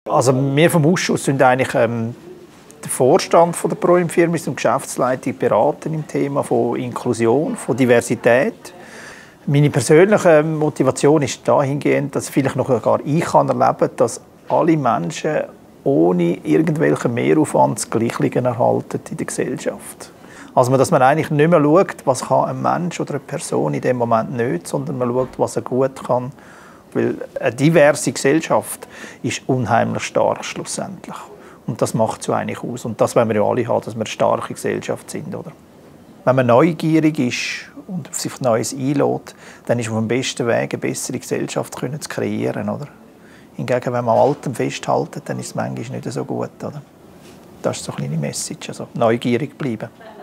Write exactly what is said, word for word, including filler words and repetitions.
Also wir vom Ausschuss sind eigentlich ähm, der Vorstand von der Pro-Infirmis und Geschäftsleitung beraten im Thema von Inklusion, von Diversität. Meine persönliche Motivation ist dahingehend, dass vielleicht noch gar ich kann erleben, dass alle Menschen ohne irgendwelchen Mehraufwand das Gleiche erhalten in der Gesellschaft. Also dass man eigentlich nicht mehr schaut, was kann ein Mensch oder eine Person in dem Moment nicht, sondern man schaut, was er gut kann. Weil eine diverse Gesellschaft ist unheimlich stark schlussendlich. Und das macht es eigentlich aus. Und das wollen wir ja alle haben, dass wir eine starke Gesellschaft sind. Oder? Wenn man neugierig ist und sich auf Neues einlädt, dann ist man auf dem besten Weg, eine bessere Gesellschaft zu kreieren. Oder? Hingegen, wenn man am Alten festhält, dann ist es manchmal nicht so gut. Oder? Das ist so eine kleine Message, also neugierig bleiben.